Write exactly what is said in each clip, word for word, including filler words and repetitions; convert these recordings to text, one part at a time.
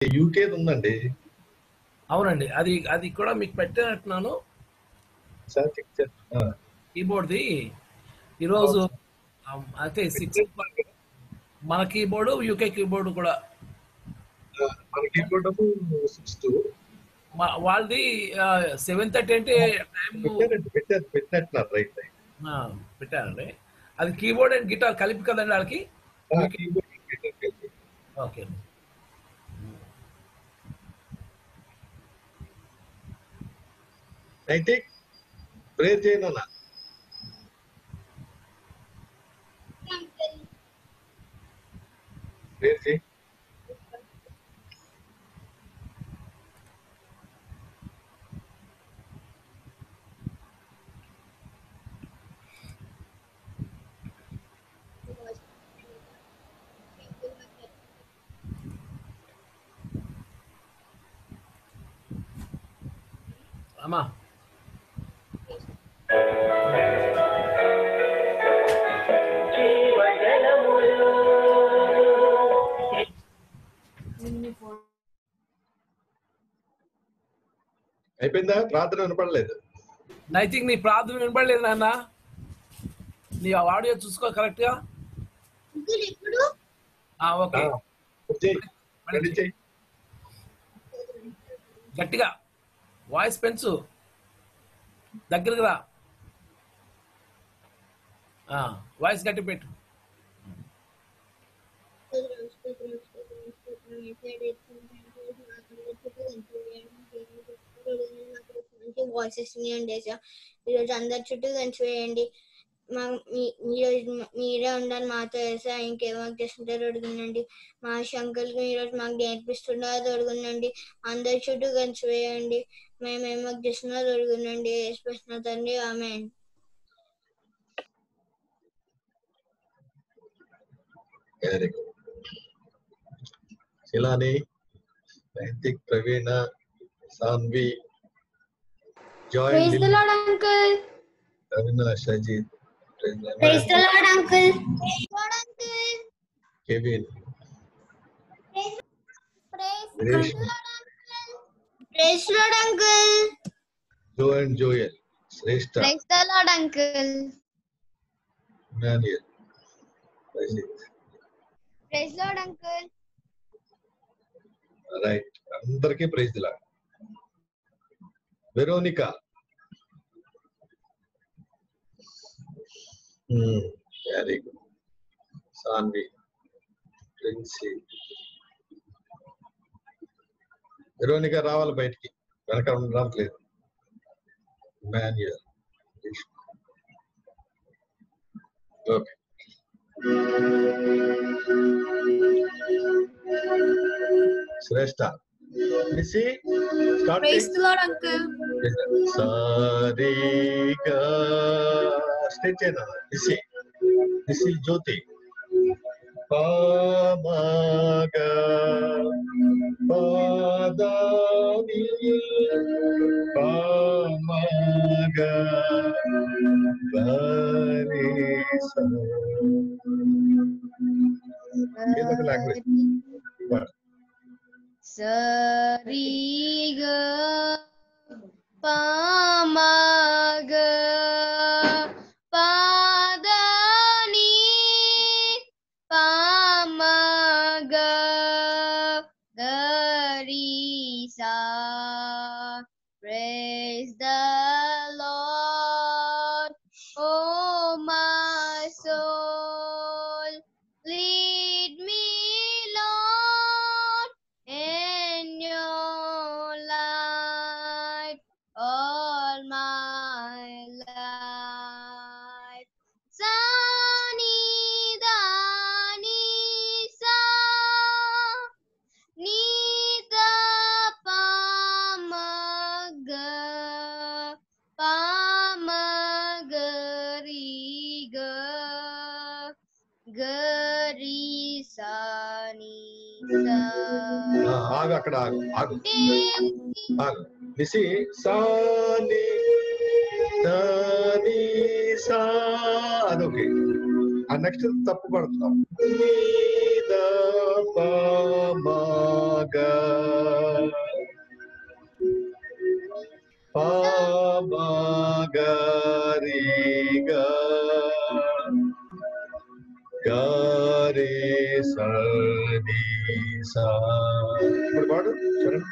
UK ఉందండి. అవునండి, అది అది కూడా మీకు పెట్టినట్టున్నాను కీబోర్డ్ది ఈరోజు. అయితే సిక్స్ మన కీబోర్డు యూకే కీబోర్డు కూడా మన కీబోర్డ్ సిక్స్ టూ వాళ్ళది సెవెన్ థర్టీ అంటే పెట్టారు పెట్టినట్టున్నారు. రైట్ రైట్ పెట్టారండి. అది కీబోర్డ్ అండ్ గిటార్ కలిపి కదండి వాళ్ళకి. ఓకే, అయితే ప్రేర్ చేయనా ప్రేర్ చేయి. అమ్మా అయిపోయిందా? ప్రార్థన వినపడలేదు. ఐ థింక్ నీ ప్రార్థన వినపడలేదు నాన్న. నీ ఆడియో చూసుకో కరెక్ట్ గా. ఓకే, గట్టిగా వాయిస్ పెంచు, దగ్గరకు రా, వాయిస్ గట్టి పెట్టు. వాయిసెస్ ఈరోజు అందరి చుట్టూ కంచివేయండి. మా ఈరోజు మీరే ఉండాలి మాతో వేసా. ఇంకేమో చేస్తుంటారో అడుగునండి. మా శంకర్కి ఈరోజు మాకు నేర్పిస్తున్నారో అడుగునండి. అందరి చుట్టూ కంచివేయండి. మేమేమో చేస్తున్నారో అడుగునండి. వేసిపోతున్న తండ్రి, amen. Very good. Shilani, Naitik, Praveena, Saanvi, Joy, praise the lord uncle. Raveena, Shajid, praise the lord uncle. Praise the lord uncle. Kevin, praise the lord uncle. Praise the lord uncle. Joe and Joel, Shreshtha, praise the lord uncle. Emmanuel, Rajith, praise the lord uncle. Right, అందరికీ praise the lord. Veronica, very good. Saanvi, Princy, Veronica రావాలి బయటికి, వెనక ఉండట్లేదు. Emmanuel, okay. Shreshtha, మిస్సి start. Praise the lord uncle. సారీగా స్టేట్ చేయనా? మిస్సి మిస్సి జ్యోతి, పామగా పాదాని పామగా పరిసా. ఏదో ఒక లాంగ్వేజ్ సరిగా పామగా పాదని పామగా గరిసా. Praise the Lord, oh my soul. Lead me, Lord, in your light all my life. Sani dani sa ni da pa ma ga pa ma ga ri ga ga ri sa ni sa. ఆగు, అక్కడ ఆగు ఆగు ఆగు. మిస్సి సాని దాని సా అదొకే. ఆ next తప్పు పడుతున్నాం. ga pa ma ga ri ga ga re sa ni sa. ఇప్పుడు పాడు చరణ్.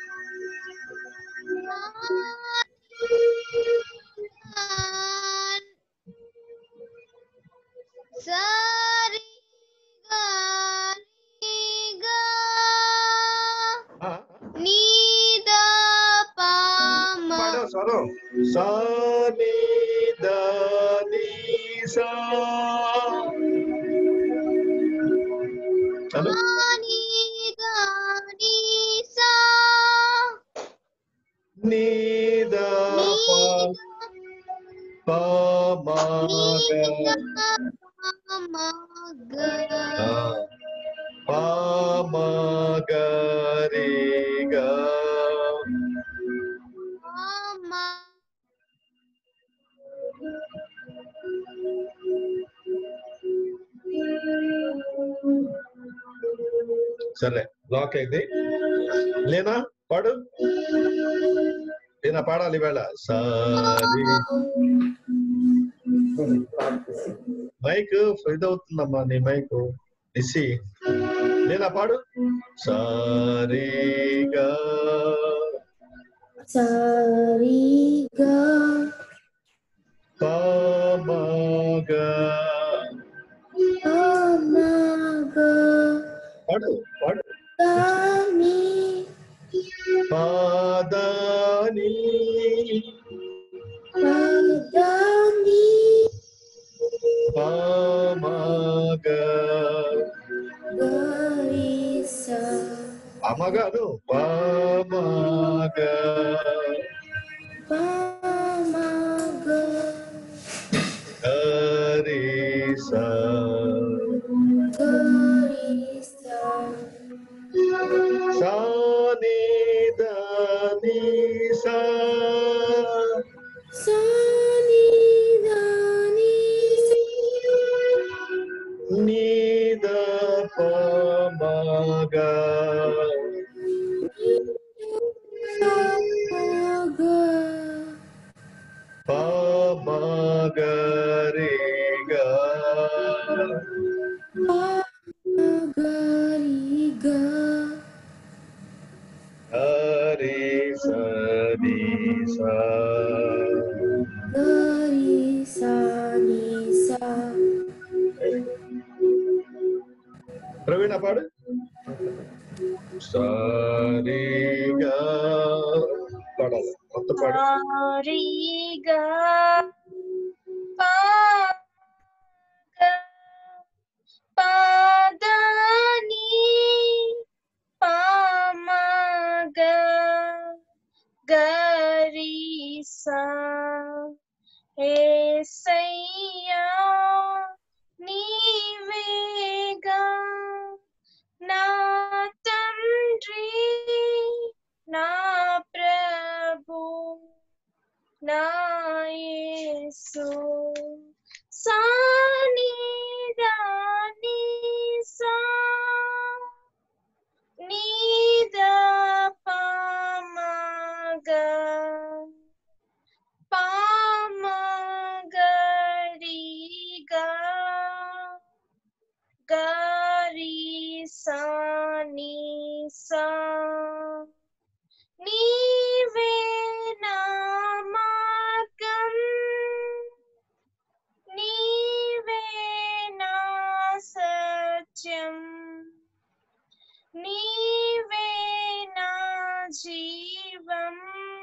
సరి గా రి గా నీ దా పా మా పాడు స్వరం. సా ని దా ని సా. చలో నీ దా నీ సా ని దా పా pa ma ga మా గా pa ma ga re ga మా సరే బ్లాక్ అయింది. లేనా పాడు. లేనా పాడాలి వేళ. సారీ మైక్ ఇదవుతుందమ్మా నీ మైక్. నిసి లేనా పాడు. సారీగా సరిగా పామగా అమగా పాడు పాడు. దాని పాదాని పదాని పామగా గరిసా అమగాను పామగా పామగా గరిసా గరిసా సాని దాని సా సాని దాని ని దా పామగా సాగా పామగా రే గా పామగరిగా హరి సని సా. గరిసా నిసా ప్రవీణ పాడు. సారీగా పాడాలి మొత్తం పాడు. సారిగా పాదని పామగా గరిసా యేసయ్యా నీవేగా నా తండ్రి నా ప్రభు నా యేసు సాని దాని సా నీ దా పామగా పామగరిగా గరిసా నిసా నీవే నా మార్గం నీవే నా సత్యం నీవే నా జీవం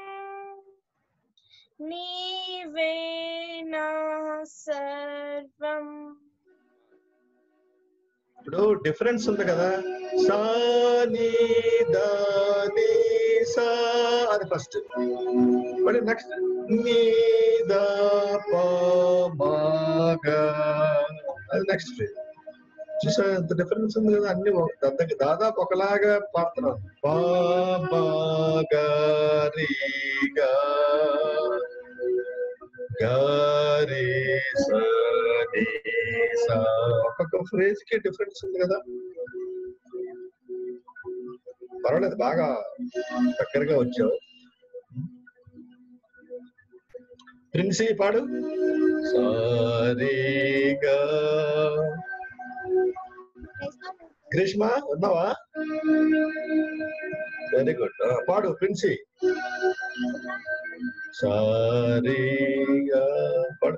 నీవే నా సర్వం. ఇప్పుడు డిఫరెన్స్ ఉంది కదా. సాని దాని సా అది ఫస్ట్. మరి నెక్స్ట్ ని దా పామగా అది నెక్స్ట్. చూసా ఎంత డిఫరెన్స్ ఉంది కదా. అన్ని దాదాపు దాదాపు ఒకలాగా పాడుతున్నాం. పామగా రి గా గారి సని సా. ఒక్కొక్క ఫ్రేజ్ కి డిఫరెన్స్ ఉంది కదా. పర్వాలేదు, బాగా దగ్గరగా వచ్చావు. ప్రిన్సీ పాడు. సారీగా. గ్రీష్మ ఉన్నావా? Very good. పాడు ప్రిన్సీ. సారీగా పాడు.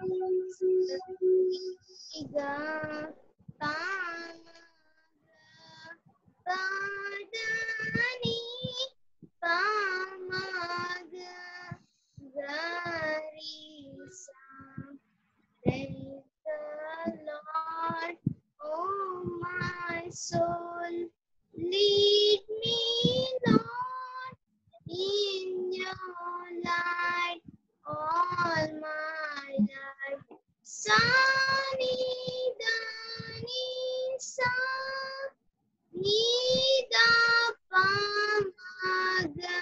Soul, lead me, Lord, in your light all my life. Sani dani sa, ni da pa ma ga,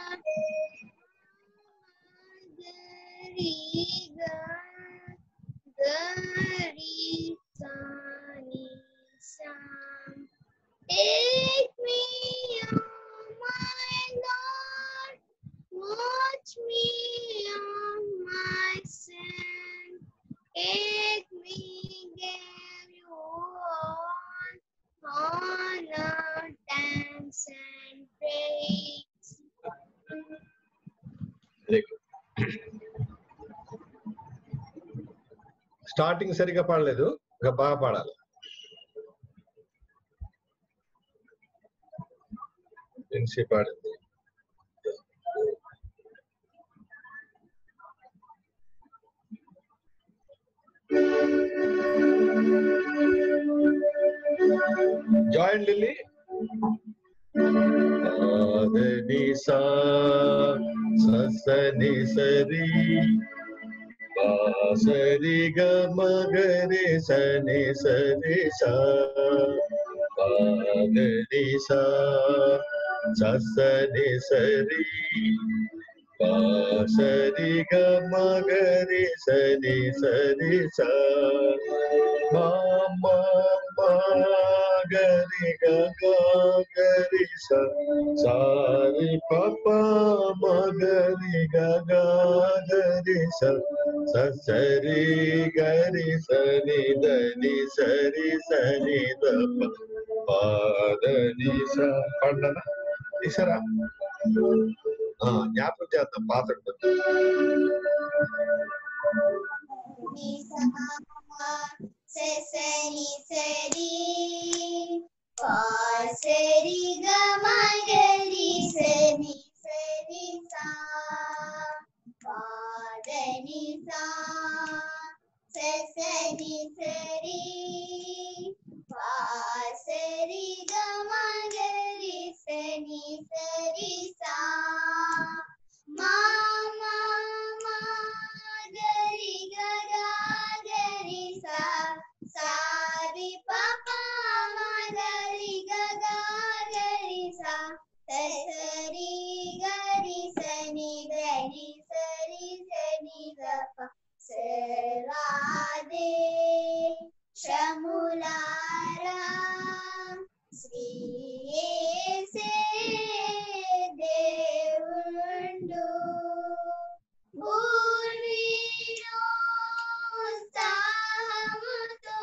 gari ga, gari sa ni sa. Take me, oh my Lord, watch me on my sin. Take me, give you all honor, thanks and praise. Starting సరిగా పాడలేదు, ఇంకా బాగా పాడాలి. ప్రిన్సీ పాడింది. Join Lily. ని సా సని సరి సరి గ మగరి సని సరి సా ని సా సని సరి సరి గ మగరి సని సరి సా మా గరి గ గరి సా సారి పప మగరి గ గరి సా సరి గరి సని దని సరి సని ద పాదని సా. పండనా తీసారా? జ్ఞాపకం చేద్దాం, పాత సరి సరి సరి గ మగరి సని సరి సా పాదని సా సరి సరి సరి గ మగరి సని సరి సా మా మా మా గరి గ గరి సా సారి పప మగరి గ గరి సా సరి గరి సని గరి సరి సని గ ప సరాదే శములారా శ్రీ యేసే దేవుండు పూర్వీలో సాముతో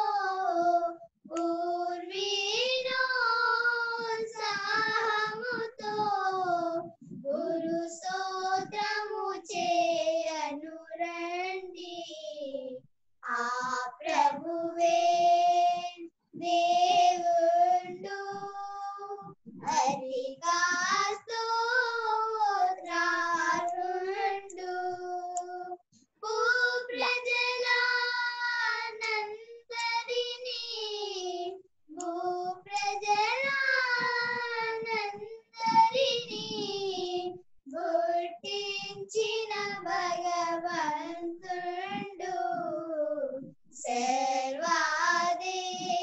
పూర్వీలో సాముతో గురు స్తోత్రము చేయను రండి. ఆ ప్రభువే దేవుండు అధిక స్తోత్రాలుండు. భూ ప్రజలందరినీ భూ ప్రజలందరినీ గుర్తించిన భగవంతుడు సర్వాదే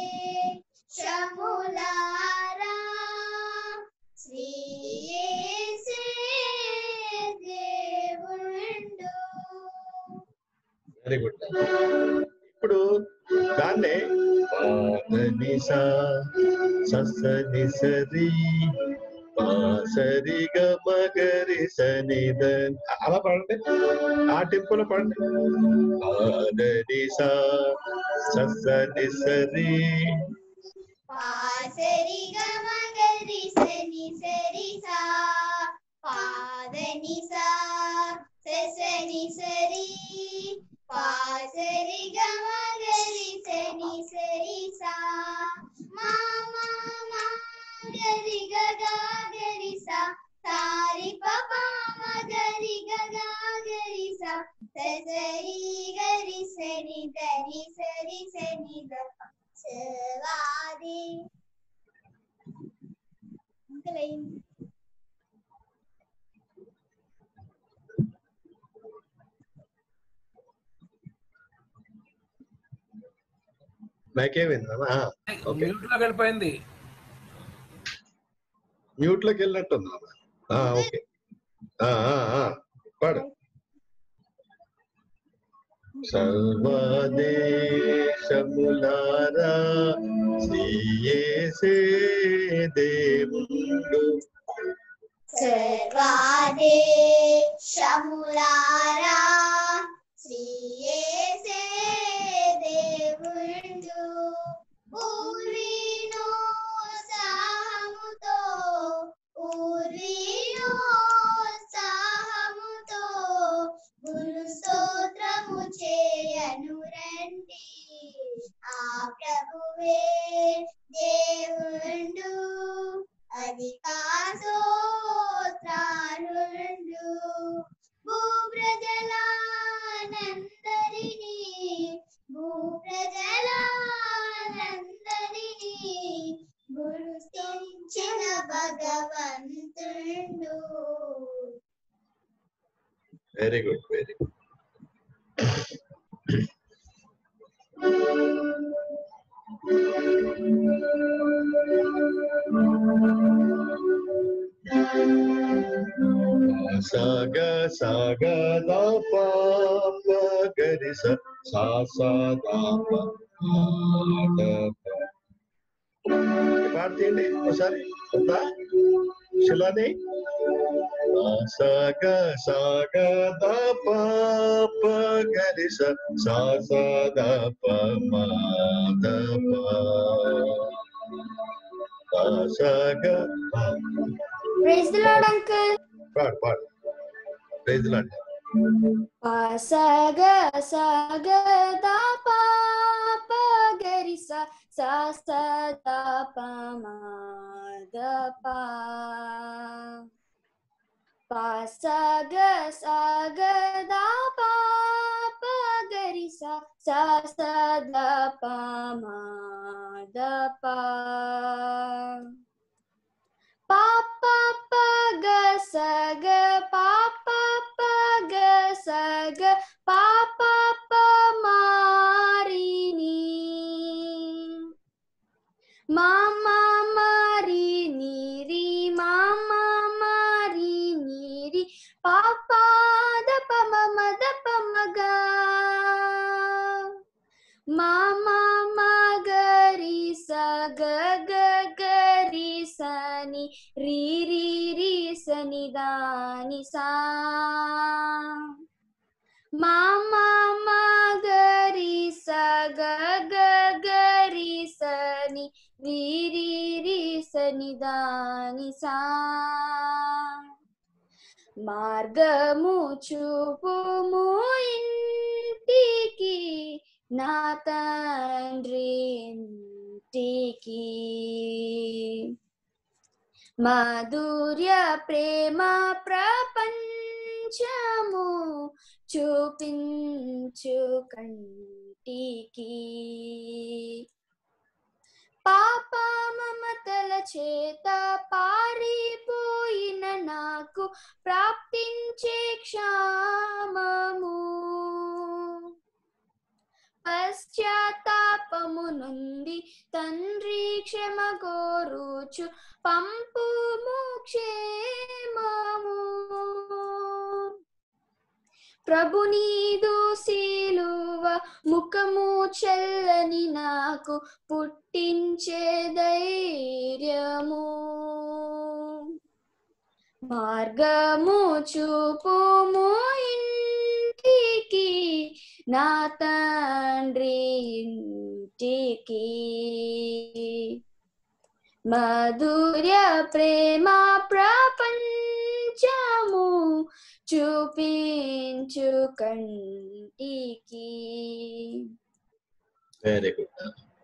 శములారా శ్రీ యేసే దేవుండు. Very good. ఇప్పుడు దాన్నే సని సా సని సరి సరి గమ గరి సని దని అలా పాడండి, ఆ టెంపోలో పాడండి. పాదని సా సని సరి పాసరి గమ గరి సని సరి సా పాదని సా సని సరి పాసరి గమ గరి సని సరి సా మా మా మా గరి గగా గరి సా సారి పపా మా గరి గగా గరి సా సరి గరి సని దని సరి సని ద సవాది ఇంకలైన్ నాకేమైందమ్మా? ఓకే, మ్యూట్ లోకి వెళ్ళిపోయింది. మ్యూట్ లోకి వెళ్ళినట్టుందా? ఓకే, పాడు. సర్వదేశములారా శ్రీయేసే దేవుడు, సర్వదేశములారా శ్రీయేసే దేవుడు, ఊరినో సాహముతో ఊరినో సాహముతో గురు స్తోత్రము చేయను రండి, ఆ ప్రభువే దేవుండు అధికా స్తోత్రాలుండు, భూ ప్రజలందరినీ భూ ప్రజలందరినీ గుర్తించిన భగవంతుడు. Very good, very good. సాగ సాగ దాప గరి స సా సా దాప పాడుతీయండి ఒకసారి. ఉందా శిలాని? సాగ సాగ దాప గరి స సా సా దాప మా దప సాగ. Praise the lord uncle. పాడు పాడు, ప్రైజ్ ది లార్డ్. సగ సగ దా పా ప గరి స సా సా దా ప మా ద ప పా సగ సగ దా పా ప గరి స సా సా దా ప మా ద ప పా పా ప గ స గ పా పా ప గ స గ పా పా ప మా రి ని మా మా మా రి ని రి మా మా మా రి ని రి పా పా ద ప మ మ ద ప మ గ మా మా మా గ రి స గ గ గ రి స ని రి రి రి స ని ద ని సా మా మా మా గ రి స గ గ గ రి స ని రి రి రి స ని ద ని సా మార్గము చూపుము ఇంటికి నా తండ్రి ఇంటికి, మాధుర్య ప్రేమ ప్రపంచము చూపించు కంటికి, పాప మమతల చేత పారిపోయిన నాకు ప్రాప్తించే క్షామము, పశ్చాత్తాపము నుండి తండ్రి క్షమ కోరుచు పంపుము క్షేమము, ప్రభు నీదు సిలువ ముఖము చల్లని నాకు పుట్టించే ధైర్యము, మార్గము చూపుము ఇంటికి నా తండ్రి ఇంటికి మధుర్య ప్రేమ ప్రపంచము చూపించు కంటికి. Very good.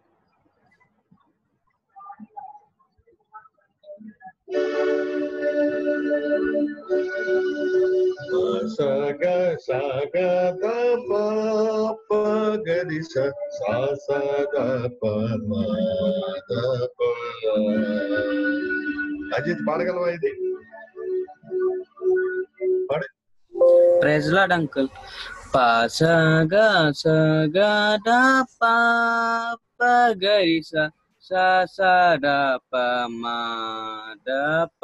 సగ సగ ద ప ప గరి స సా సా ద ప మ ద ప. అజిత్ పాడగలవా ఇది? పాడు. Praise lord uncle. పా సగ సగ ద ప ప గరి స సా సా ద ప మ ద ప.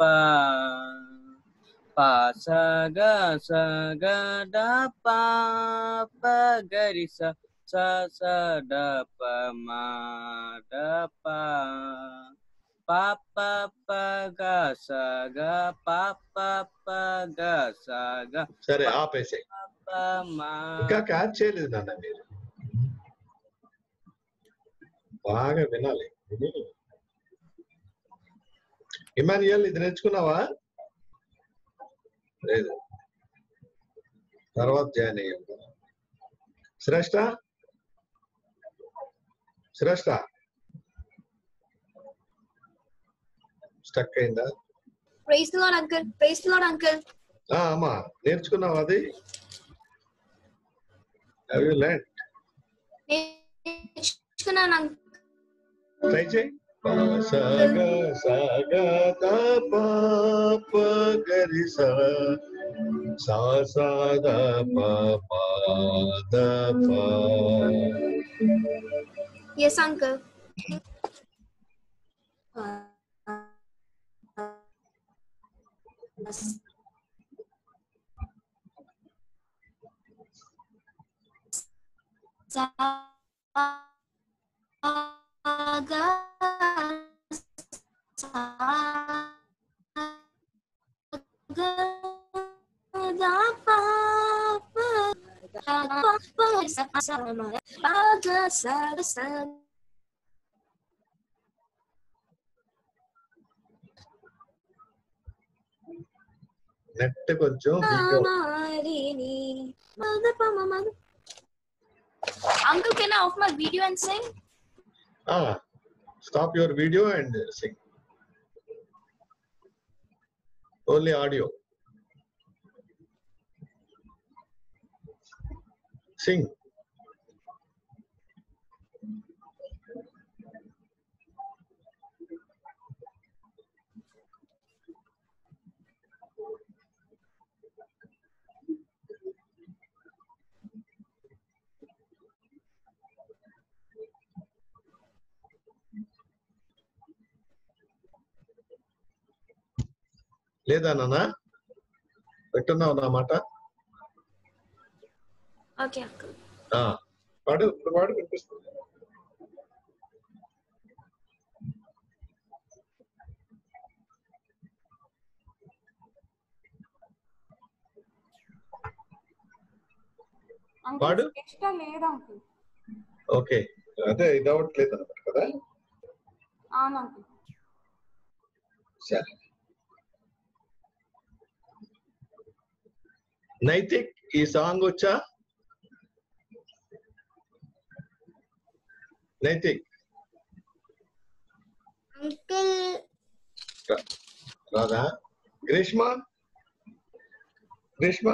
పా సగ సగ ద ప ప గరి స సా సా ద ప మ ద ప. పా ప ప గ స గ పా ప ప గ స గ. సరే ఆపేసే. ఇంకా క్యాచ్ చేయలేదు నాన్న మీరు, బాగా వినాలి. ఇమాన్యుయల్ ఇది నేర్చుకున్నావా? లేదు, తర్వాత జాయిన్ అయ్యాం. శ్రేష్ఠ శ్రేష్ఠ స్టక్ అయిందా? Praise the lord uncle. Praise the lord uncle. ఆ అమ్మా నేర్చుకున్నావా అది? Have you learn? నేర్చుకున్నాను అంకుల్. ట్రై చేయి. సగ సగ ద ప ప గరి స సా సా ద ప ప ద ప. Yes uncle. Saga నెట్ కొంచెం Uncle, can I off my video and sing? Ah, stop your video and sing. Only audio. Sing. లేదా నాన్న పెట్టున్నావు నా మాట? Okay uncle. పాడు, ఇప్పుడు పాడు, వినిపిస్తుంది. పాడు. ఓకే, అదే ఇది అవ్వట్లేదు అనమాట కదా? సరే. నైతిక్, ఈ సాంగ్ వచ్చా? నైతిక్ అంకుల్ రాదా? గ్రీష్మ గ్రీష్మ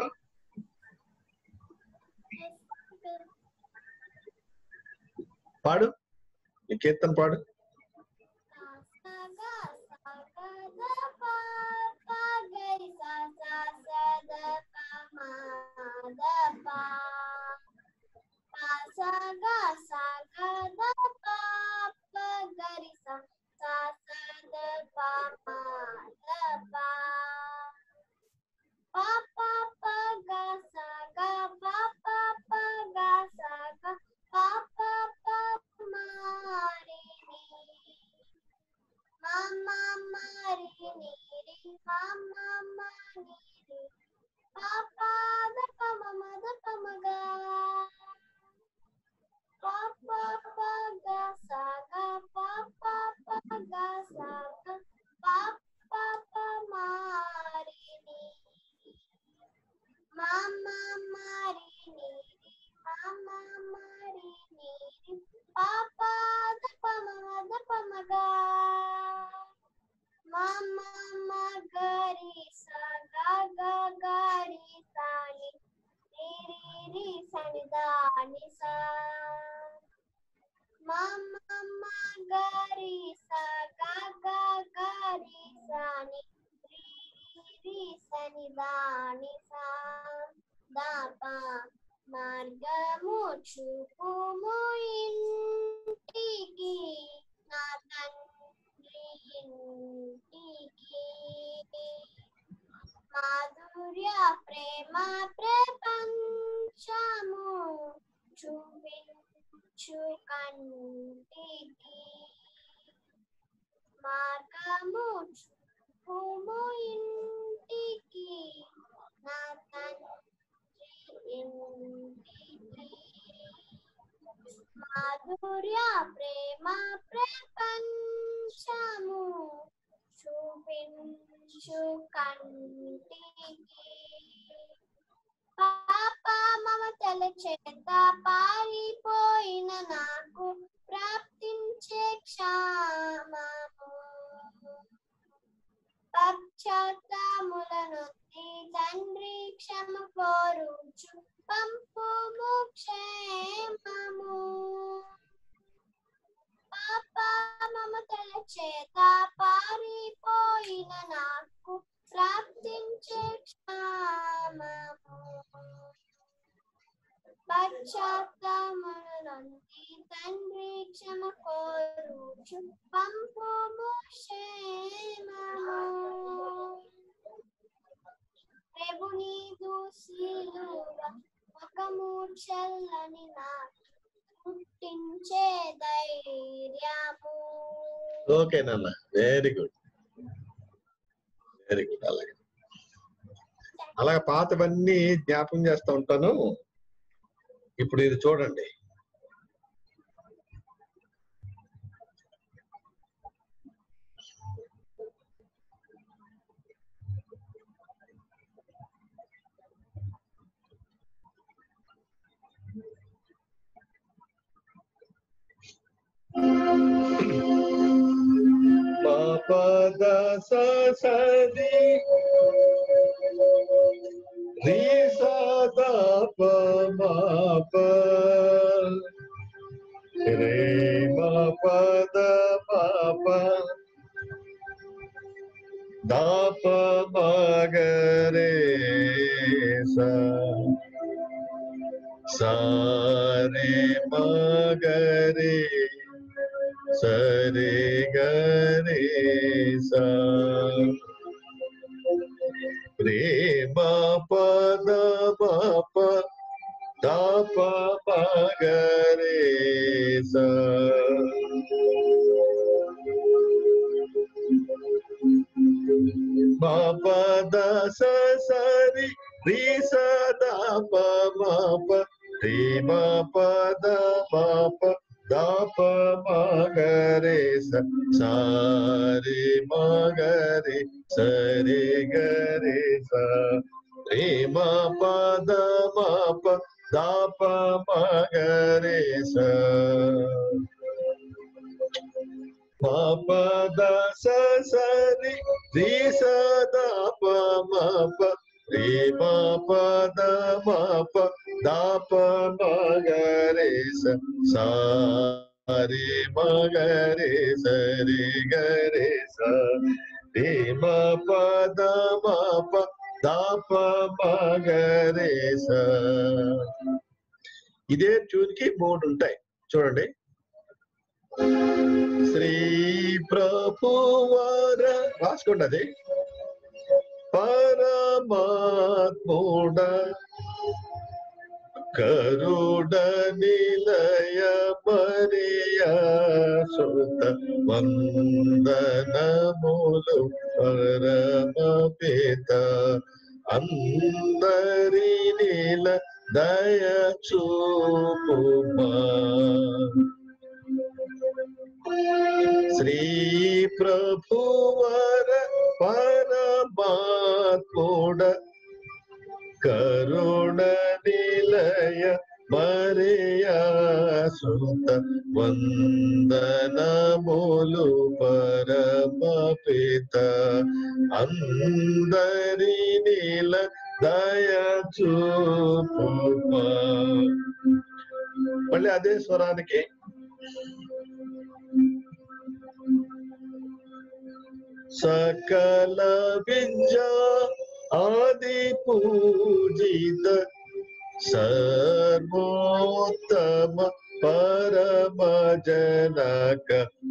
పాడు, ఈ కీర్తన పాడు. Papa da pa mama da pa maga. Papa pa ga sa ga papa pa ga sa ga papa pa marini. Mama marini, mama marini. Papa da pa mama da pa maga. Mama magari sa ga ga gari sani ri ri sani da ni sa. Mama magari sa ga ga gari sani ri ri sani da ni sa. Da pa మార్గము చూపుము ఇంటికి నా తండ్రి ఇంటికి. మాధుర్య ప్రేమ ప్రపంచము చూపించు కంటికి. మార్గము చూపుము ఇంటికి నా తండ్రి ఇంటికి. మాధుర్య ప్రేమ ప్రపంచము చూపించు కంటికి. పాప మమతల చేత పారిపోయిన నాకు ప్రాప్తించే క్షామము. పశ్చాత్తాములను తండ్రి క్షమ కోరుచు పంపుము క్షేమము. పాప మమతల చేత పారిపోయిన నాకు ప్రాప్తించే క్షేమము. పశ్చాత్తాములను తండ్రి క్షమ కోరుచు పంపుము క్షేమము. ప్రభుని దూసిలువ ముఖము చల్లని నాకు పుట్టించే ధైర్యము. ఓకే నాన్న, వెరీ గుడ్ వెరీ గుడ్. అలాగే అలాగే పాతవన్నీ జ్ఞాపకం చేస్తూ ఉంటాను. ఇప్పుడు ఇది చూడండి. పాపా దస సది రి సదా ప మా ప రే మా పద మా ప దా ప మా గ రే సా సా రే మా గ రే సరి గరి సా. ప్రేమ పద పాప దాప మగరే సా. మా పద సరి రి సదా ప మా ప రే మా పద మా ప దాప మగరే సా రే మగరే సరి గరే సా. రే మా పద మా ప దాప మగరే సా. మా పద సరి రి సదా ప మా ప రే మా పద మా ప దాప మగరే సా రే మగరే సరి గరే సా. రే మా పద మా ప దాప మగరే సా. ఇదే ట్యూన్ కి మూడు ఉంటాయి చూడండి. శ్రీ ప్రభువార రాసుకోండి. అది పరమాత్ముడ కరుడ నిలయ మరియ సుత వందనములు పరమ పిత అందరి నీల దయ చూపుమా శ్రీ ప్రభువర పరమాత్ముడ కరుణ నిలయ మరియా సుత వందనములు పరమ పిత అందరి నీల దయ చూపుమా. మళ్ళీ అదే స్వరానికి సకల విద్యా ఆది పూజిత సర్వోత్తమ పరమ జనక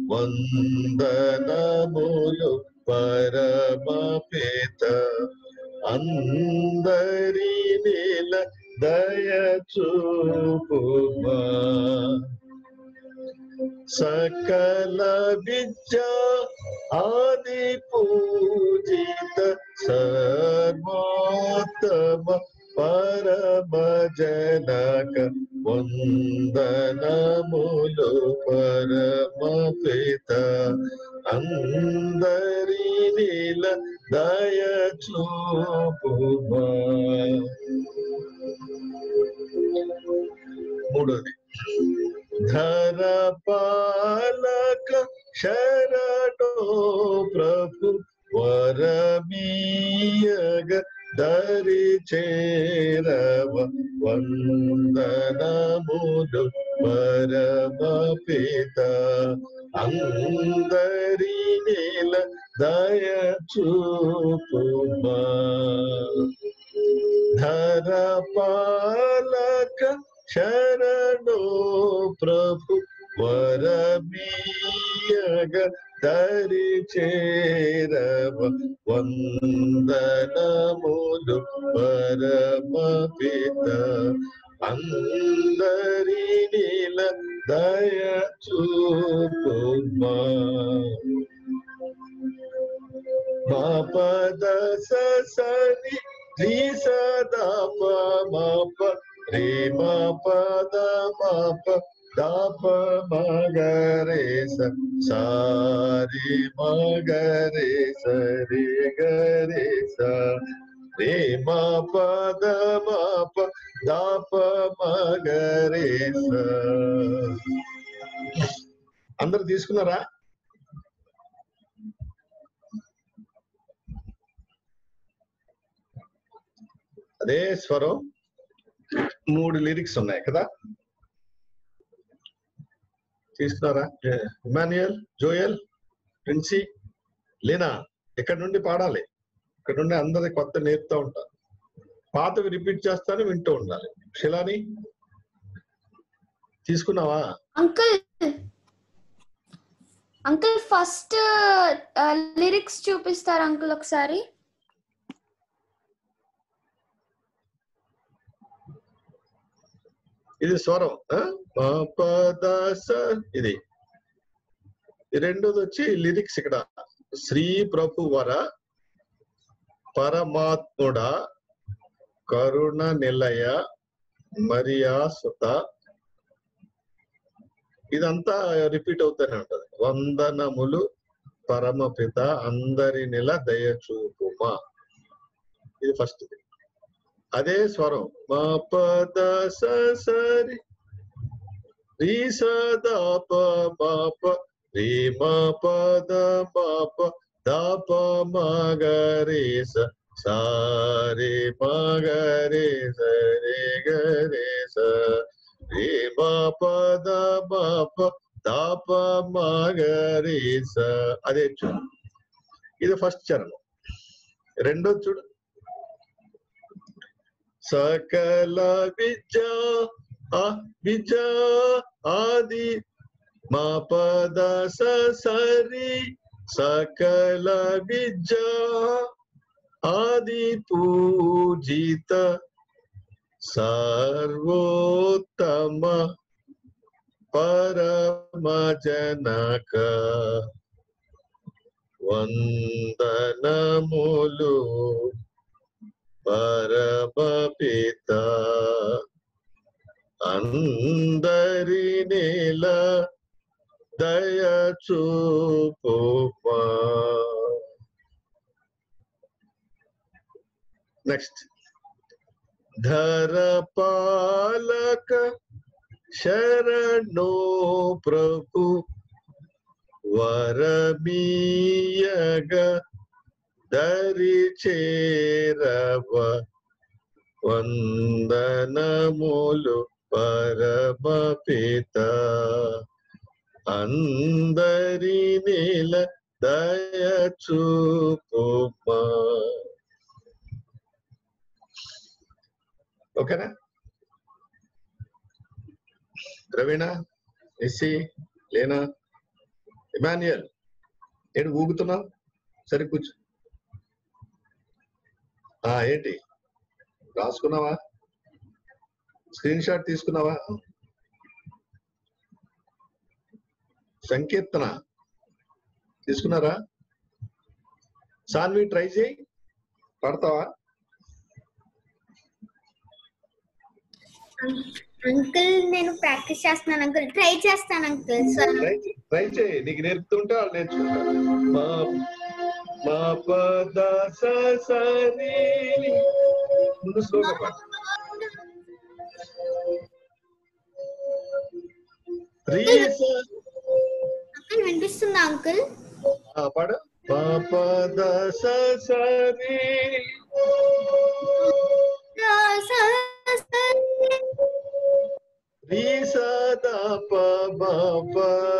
వందనములు పరమ పిత అందరి నీల దయ చూపుమా. సకల విద్యా ఆది పూజిత సర్వోత్తమ పరమ జనక వందనములు పరమ పిత అందరి నీల దయ చూపుమా. మూడోది ధర పాలక శరణో ప్రభు వరమీయగ దరి చేరవ వందనములు పరమ పిత అందరి నీల దయ చూపుమా. ధర పాలక శరణో ప్రభు వరమీయగ దరి చేరవ వందనములు పరమ పిత అందరి నీల దయ చూపుమా. మా పద సని శ్రీ సదా మాప రే మా పద మాప దాప మగరే సారి మగరే సరి గరే రే మా పద మాప దాప మగరే. అందరు తీసుకున్నారా? అదే స్వరం మూడు లిరిక్స్ ఉన్నాయి కదా, తీసుకున్నారా? ఇమాన్యుయల్, జోయల్, ప్రిన్సీ, లీనా ఇక్కడ నుండి పాడాలి. ఇక్కడ నుండి అందరి కొత్త నేర్పుతూ ఉంటారు. పాతవి రిపీట్ చేస్తాను, వింటూ ఉండాలి. శిలాని తీసుకున్నావా? అంకుల్ అంకుల్ ఫస్ట్ లిరిక్స్ చూపిస్తారు అంకుల్ ఒకసారి. ఇది స్వరం ఇది. రెండోది వచ్చి లిరిక్స్. ఇక్కడ శ్రీ ప్రభు వర పరమాత్ముడ కరుణ నిలయ మరియా సుత, ఇదంతా రిపీట్ అవుతూనే ఉంటది. వందనములు పరమ పిత అందరి నెల దయచూపుమా, ఇది ఫస్ట్. అదే స్వరం మా పద సరి రీ సదా పాప రీ మా పద పాప దాప మగరే సారే మగరే సరే గరే రే మా పద పాప దాప మగరే. అదే చూడు, ఇది ఫస్ట్ చరణం. రెండో చూడు, సకల విద్యా విద్యా ఆది మా పద సరి సకల విద్యా ఆది పూజిత సర్వోత్తమ పరమ జనక వందనములు పరమ పిత అందరినేల దయ చూపుమా. నెక్స్ట్ ధరపాలక శరణో ప్రభు వరమీయగ దరి చేరవ వందనములు పరమ పిత అందరి నేల దయ చూపుమా. ఓకేనా? ప్రవీణ, నిస్సి, లేనా, ఇమాన్యుయల్ ఏంటి ఊగుతున్నావు? సరే కూర్చో. ఆ ఏంటి రాసుకున్నావా? స్క్రీన్ షాట్ తీసుకున్నావా? సంకీర్తన తీసుకున్నారా? సాన్వి ట్రై చేయి, పడతావా? అంకుల్ నేను ప్రాక్టీస్ చేస్తున్నాను అంకుల్, ట్రై చేస్తాను అంకుల్. ట్రై ట్రై చేయి, నీకు నేర్పుతుంటే వాళ్ళు నేర్చుకుంటారు. మా మా పద సరి ముందు స్లోగా పాడు. అంకుల్ వినిపిస్తుందా అంకుల్? పాడు. మా పద సరి రీ సదా ప మా ప.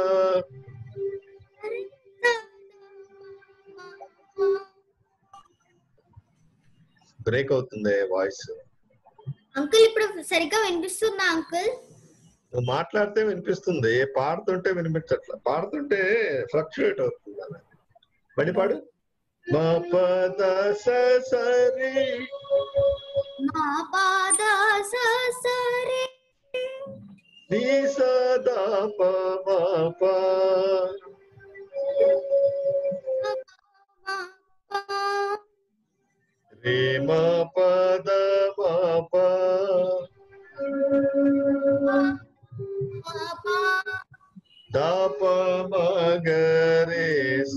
బ్రేక్ అవుతుంది వాయిస్. అంకుల్ ఇప్పుడు సరిగ్గా వినిపిస్తుందా అంకుల్? నువ్వు మాట్లాడితే వినిపిస్తుంది, పాడుతుంటే వినిపించట్లా. పాడుతుంటే ఫ్లక్చుయేట్ అవుతుంది. మళ్ళీ పాడు. మా పద సరి మా పాద సరి నీ సదా ప మా ప. రే మా పద మా ప. దా ప మ గ రే స.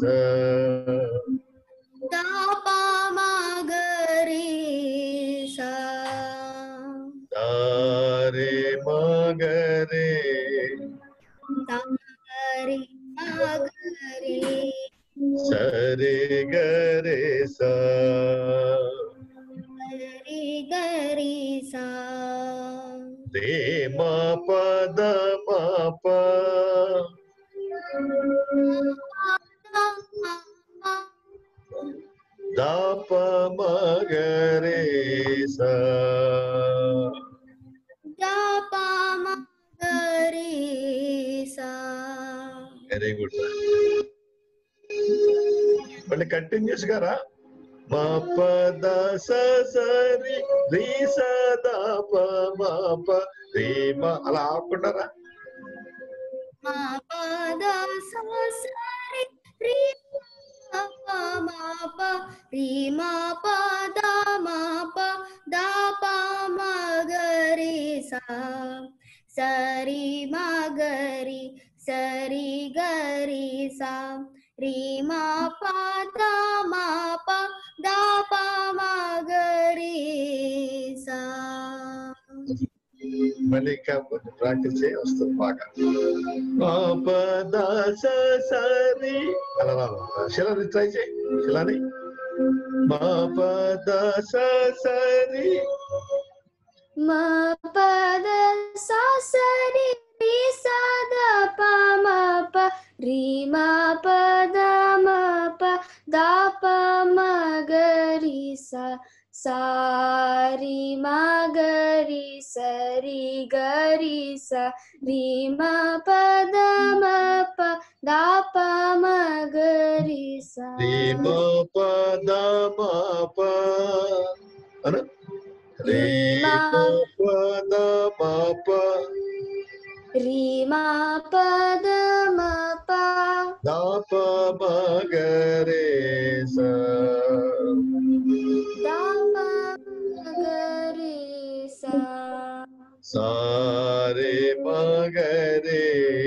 దా ప మ గ రే స. దా రే మ గ రే. దా రే మ గ రే. స రే గ రే స. రే గ రే స. రే మా పద మా ప. దా ప మ గ రే స. దా ప మ గ రే స. Very good. మళ్ళీ కంటిన్యూస్ గా రా. మా పద సరి రీ సదా ప మా ప రే మా. అలా ఆకుండా రా. మా పద సరి రీ ప మా ప రీ మా ప దా మా ప దా ప మ గ రే స. సరి మ గ రి సరి గ రి స. రీ మా ప దా మా ప దా ప మ గ రే స. మళ్ళీ ఇంకా ప్రాక్టీస్ చేయి, వస్తుంది బాగా. మా పద సరి అలా రా. శిలాని ట్రై చేయి. శిలాని మా పద సరి. మా పద సరి రి సదా ప మా ప రి మా పద మా ప దా ప మ గ రి స. సారి మా గ రి సరి గ రి స. రి మా పద మా ప దా ప మ గ రి స. రే మా పద మా ప అను. రే మా పద మా ప రీమా పదమ ప దాప మగరే సా దాప మగరే సా సారే మగరే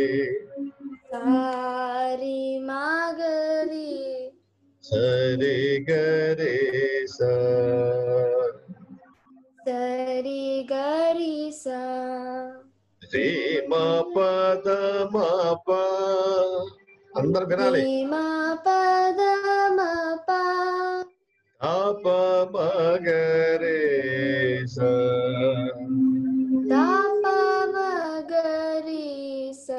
సారి మగరే సరి గరే సా సరి గరి సా రే మా పద మా ప అందరు వినాలి. రీమా పదమ ప దాప మగరే సా దాప మగరి సా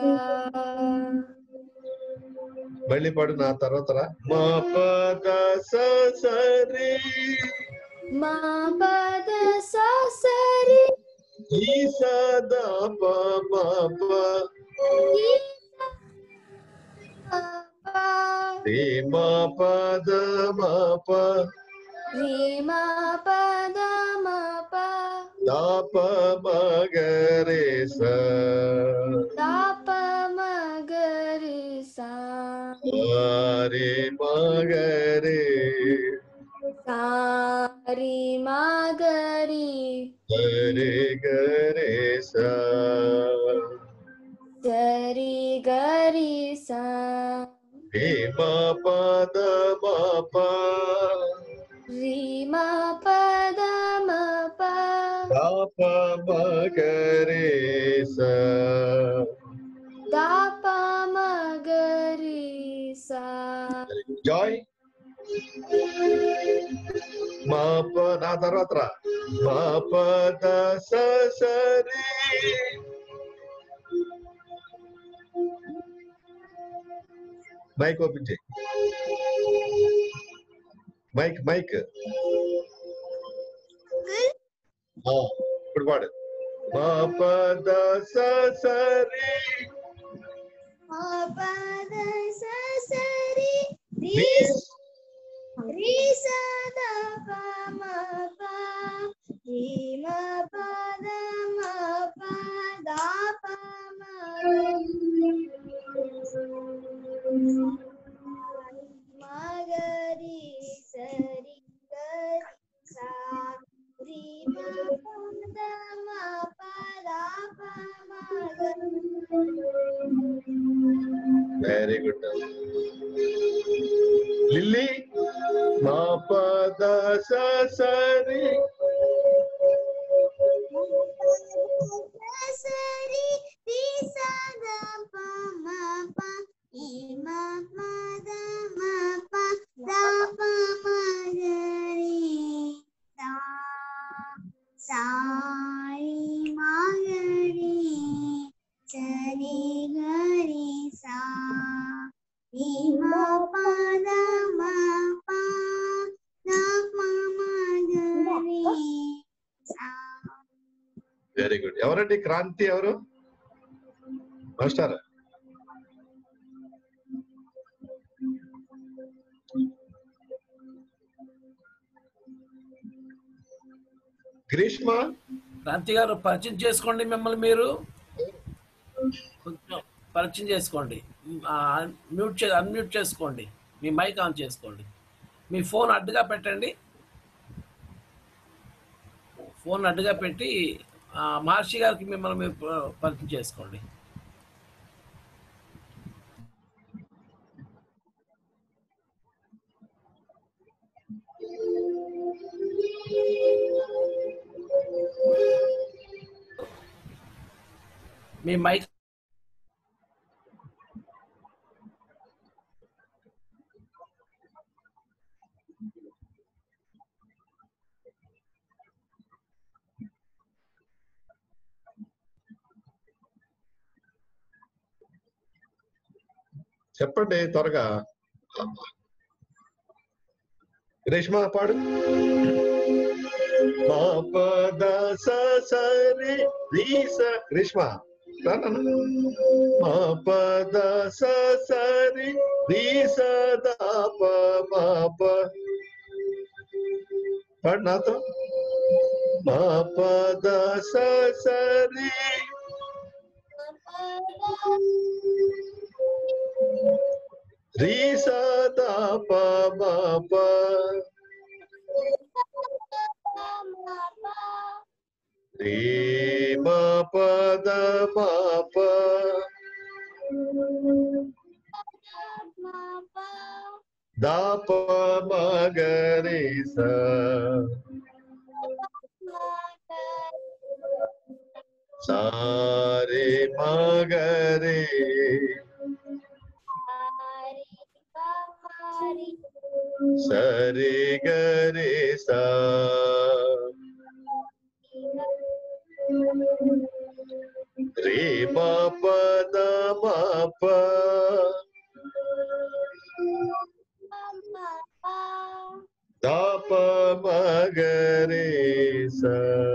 మళ్ళీ పాడు నా తర్వాత రా. మా పద స సరి మా పద స సరి ఈ సదా ప మా ప ఈ స ప రే మా పద మా ప రీమా పదమ ప దాప మగరే సా దాప మగరి సా సారే మగరే సారి మగరి సరి గరే సా సరి గరి సా రే మా పద మా ప రీమా పదమ ప దాప మగరే సా దాప మగరి సా జాయ్. మా ప నా తర్వాత రా. మా పద స సరి మైక్ ఓపెన్ చేయి. మైక్ మైక్ ఆ, ఇప్పుడు పాడు. మా పద స సరి మా పద స సరి రి రి స ద ప మ ప రి మ పద మ ప ద ప మ మగరి సరి గరి సా రి మ పద మ ప ద ప మ వెరీ గుడ్. లిల్లీ మా పద స సరి సరి రి స ద ప మ ప ఈ మ మ ద మ ప ద ప మ గరి సా సాయి మ గరి సరి గరి సా ఈ మ ప ద మ ప ద ప మ గరి సా. Very good. ఎవరండి క్రాంతి? ఎవరు మాస్టర్? గ్రీష్మ క్రాంతి గారు పరిచయం చేసుకోండి, మిమ్మల్ని మీరు కొంచెం పరిచయం చేసుకోండి. మ్యూట్ చే అన్మ్యూట్ చేసుకోండి, మీ మైక్ ఆన్ చేసుకోండి, మీ ఫోన్ అడ్డుగా పెట్టండి. ఫోన్ అడ్డుగా పెట్టి మహర్షి గారికి మిమ్మల్ని మీరు పరిచయం చేసుకోండి. మీ మైక్ చెప్పండి త్వరగా. రేష్మ పాడు. మా పద స సరి రి స రేష్మ మా పద స సరి రి స ద ప మ ప పాడు నాతో. మా పద స సరి री सा दा पा मा पा री मा पा दा मा पा दा पा मा गा रे सा सा रे मा गा रे सा रे गा रे सा रे मा पा दा मा पा दा पा मा गा रे सा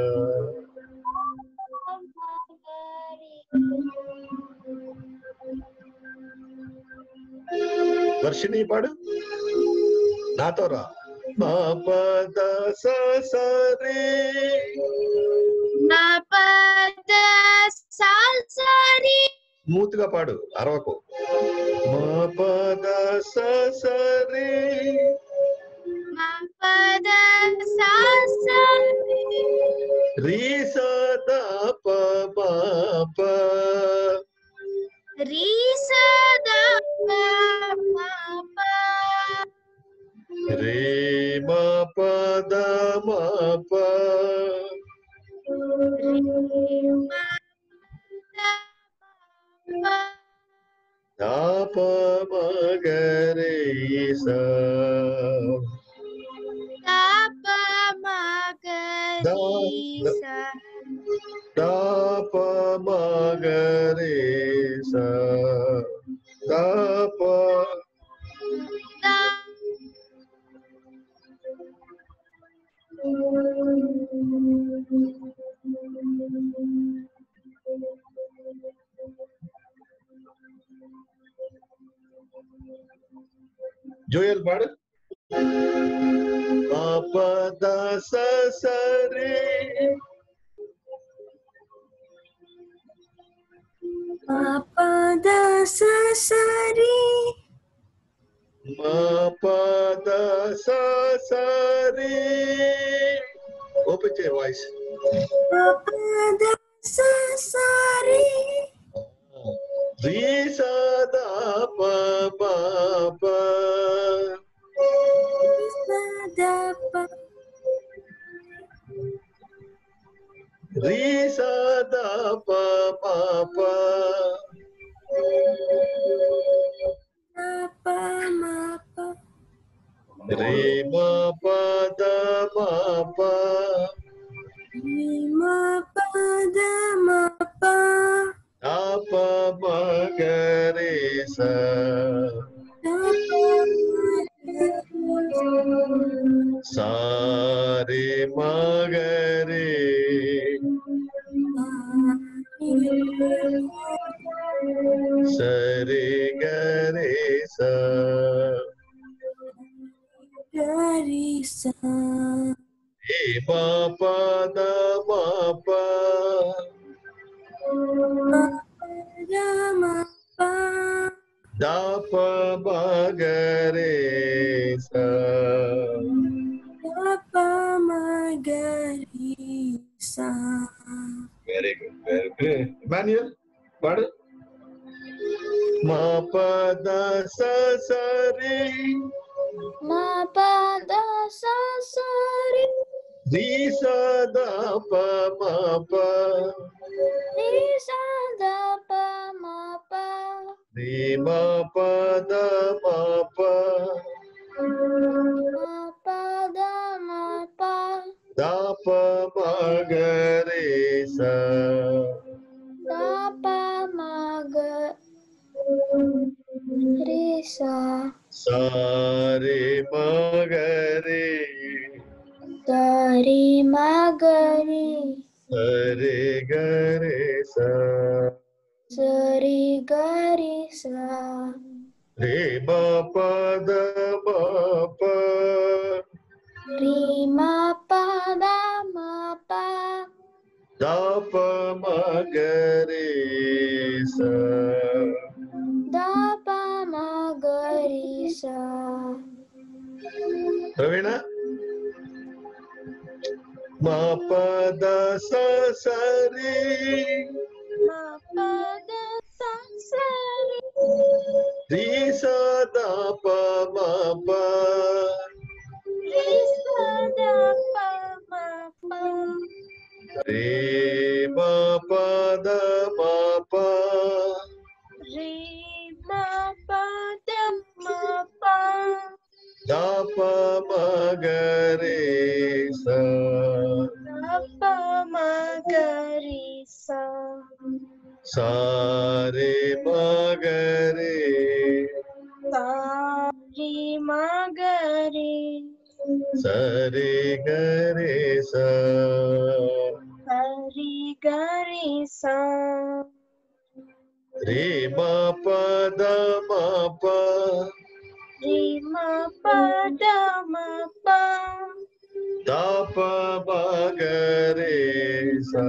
वर्षिनी पाడు నాతో రా మా పద స స రే మా పద సా సా రే స్మూత్ గా పాడు అరవకు మా పద స స రే మా పద సా సా రీ స ద ప ప ప రీ సా ద ప ప ప రే మా ప ద మా ప రీ మా ప దా ప మ గ రే సా దా ప మ గ దా రి సా దా ప మ గ రే సా దా ప దా జోయల్ పాడు మా పద స స రే మా పద స స రే మా పద స స రే ఓపెన్ చేయ వాయిస్ మా పద స స రే రీ స ద ప ప ప ద ప రీ స ద ప ప ప ద ప మ ప రే మా ప ద మా ప రి మా ప ద మ ప దా ప మ గ రే స ద ప సా రే మా గ రే స రే గ రే స గరి సా రే మా ప ద మా ప ద మ ప దా ప మ గ రే స ద ప మ గరి సా very good very good Emmanuel పాడు మా పద స స రే మా పద స స రే రీ స ద ప మ ప రి సా ద ప మ ప రీ మా ప ద మ ప మా పద మ ప దా ప మ గ రే స ద ప మ గ రి సా సా రే మా గ రే ద రి మ గ రి స రే గ రే స స రి గ రి సా రే మా ప ద మ ప రి మా ప ద మ ప దా ప మ గ రే స సా ప్రవీణ మా పద స సరి మా పద స సరి రి సదా ప మా ప రి సదా ప మా ప రే మా పద మా ప రి మా పద మా ప దా ప మ గ రే స దా ప మ గ రి స సా రే మ గ రే సా రి మ గ రి స రే గ రే స స రి గ రి స రే మా పద మా ప రి మా పద మా ప దా ప మ గ రే స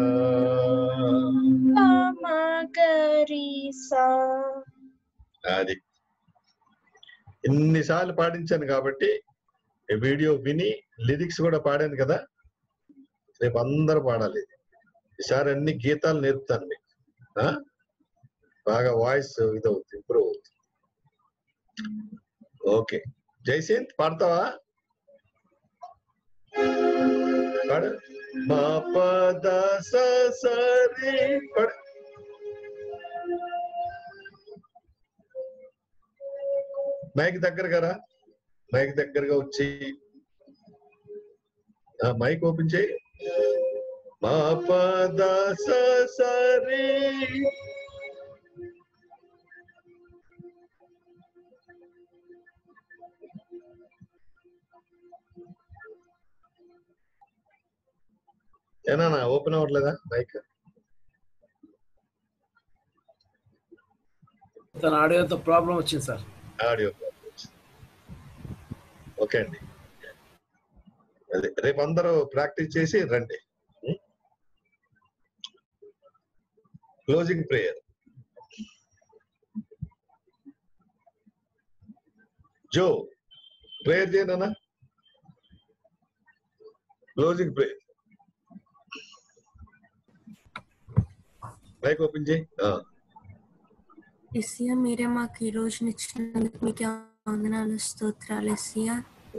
ప మ గ రి స. అది ఇన్నిసార్లు పాటించాను కాబట్టి ఈ వీడియో విని లిరిక్స్ కూడా పాడాను కదా, రేపు అందరూ పాడాలి. ఈసారి అన్ని గీతాలు నేర్పుతాను మీకు, ఆ? బాగా వాయిస్ ఇదవుతుంది, ఇంప్రూవ్ అవుతుంది. ఓకే, జైసింత్ పాడతావా? పాడు. మా పద స సరి పాడు. మైక్ దగ్గరగా రా, మైక్ దగ్గరగా వచ్చి మైక్ ఓపెన్ చేయి. మా పద స సరి ఏనా ఓపెన్ అవ్వట్లేదా మైక్? తన ఆడియోతో ప్రాబ్లం వచ్చింది సార్. ఆడియో ఓకే అండి. అదే రేపు అందరూ ప్రాక్టీస్ చేసి రండి. Closing prayer. జో ప్రేయర్ చేయనా? Closing prayer. మైక్ ఓపెన్ చేయి. ఎస్సియా మీరే మాకు ఈ రోజున ఇచ్చినందుకు మీకు వందనాలు, స్తోత్రాలు. ఎస్సియా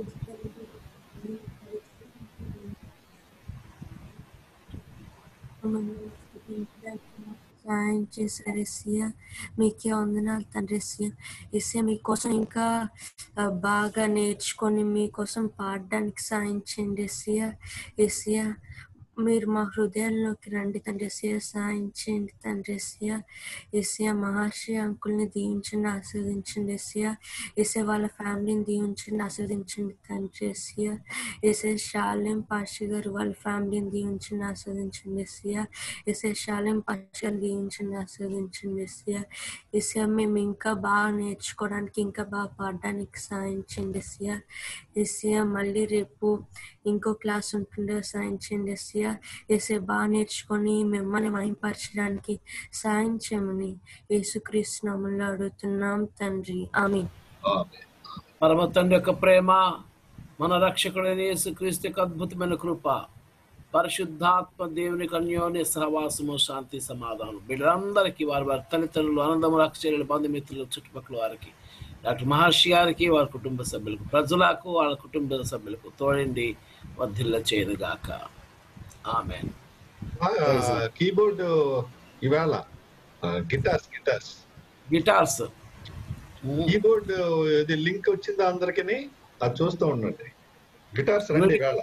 సహాయం చేశారు. ఎస్సియా మీకే వందనాలు తండ్రి. ఎస్సియా ఎస్సియా మీకోసం ఇంకా బాగా నేర్చుకొని మీకోసం పాడడానికి సాయం చేయండి. ఎస్సియా ఎస్సియా మీరు మా హృదయాల్లోకి రండి తండ్రి. ఎస్సియా సాయం చేయండి తండ్రి. ఎస్సియా ఎస్సియా మహర్షి అంకుల్ని దీవించండి, ఆశీర్వదించండి. ఎస్సియా ఎస్సియా వాళ్ళ ఫ్యామిలీని దీవించండి, ఆశీర్వదించండి తండ్రి. ఎస్సియా ఎస్సియా షాలేం పాషి గారు వాళ్ళ ఫ్యామిలీని దీవించండి, ఆశీర్వదించండి. ఎస్సియా ఎస్సియా షాలేం పాషి గారిని దీవించండి, ఆశీర్వదించండి. ఎస్సియా ఎస్సియా మేము ఇంకా బాగా నేర్చుకోవడానికి, ఇంకా బాగా పాడడానికి సాయం చేయండి. ఎస్సియా ఎస్సియా మళ్ళీ రేపు ఇంకో క్లాస్ ఉంటుండే సాయం చేయండి. ఎస్సియా ఎస్సియా బాగా నేర్చుకొని మిమ్మల్ని మహింపరచడానికి సాయం చేయమని యేసుక్రీస్తు నామములో అడుగుతున్నాం తండ్రి, ఆమేన్. పరమ తండ్రి యొక్క ప్రేమ, మన రక్షకుడైన యేసుక్రీస్తు యొక్క అద్భుతమైన కృప, పరిశుద్ధాత్మ దేవుని అన్యోన్య సహవాసము, శాంతి సమాధానం వీళ్ళందరికీ, వారి వారి తల్లిదండ్రులు, ఆనందము, రక్షకులు, బంధుమిత్రులు, చుట్టుపక్కల వారికి, డాక్టర్ మహర్షి గారికి, వారి కుటుంబ సభ్యులకు, ప్రజలకు, వాళ్ళ కుటుంబ సభ్యులకు తోడండి వర్ధిల్ల చేయనుగాక. ఆమేన్. కీబోర్డ్ ఇవాళ గిటార్స్ గిటార్స్ గిటార్స్ కీబోర్డ్ ఇది లింక్ వచ్చిందా అందరికి? అది చూస్తూ ఉండండి. గిటార్స్ రండి ఇవాళ.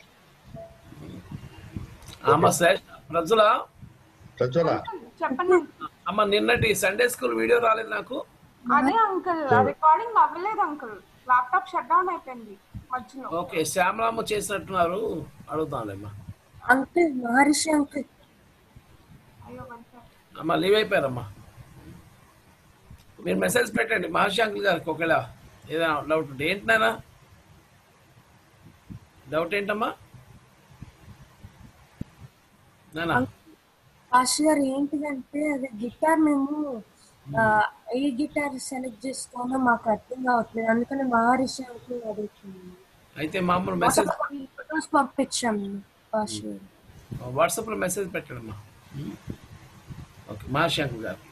అమ్మ ప్రజల ప్రజల చెప్పండి. అమ్మ నిన్నటి సండే స్కూల్ వీడియో రాలేదు నాకు. అదే అంకుల్, రికార్డింగ్ అవ్వలేదు అంకుల్, ల్యాప్టాప్ షట్ డౌన్ అయిపోయింది మధ్యలో. ఓకే, శ్యామలమ్మ చేసినట్టున్నారు, అడుగుతానులేమ్మా. అంకుల్ మహర్షి అంకుల్ అయ్యో సార్, అమ్మ లీవ్ అయిపోయారమ్మా. మీరు మెసేజ్ పెట్టండి మహర్షి అంకుల్ గారికి ఒకవేళ ఏదైనా డౌట్ ఉంటే. ఏంటన్నా డౌట్ ఏంటమ్మా? పాస్టర్ గారు ఏంటిదంటే అదే గిటార్ మేము ఏ గిటార్ సెలెక్ట్ చేసుకోవాలో మాకు అర్థం కావట్లేదు, అందుకని మహర్షి అంకుల్ అడుగుతున్నాను. అయితే మామూలు మెసేజ్ ఫొటోస్ పంపించాము పాస్టర్. వాట్సాప్లో మెసేజ్ పెట్టండి అమ్మా. ఓకే మహాశంకర్ గారు.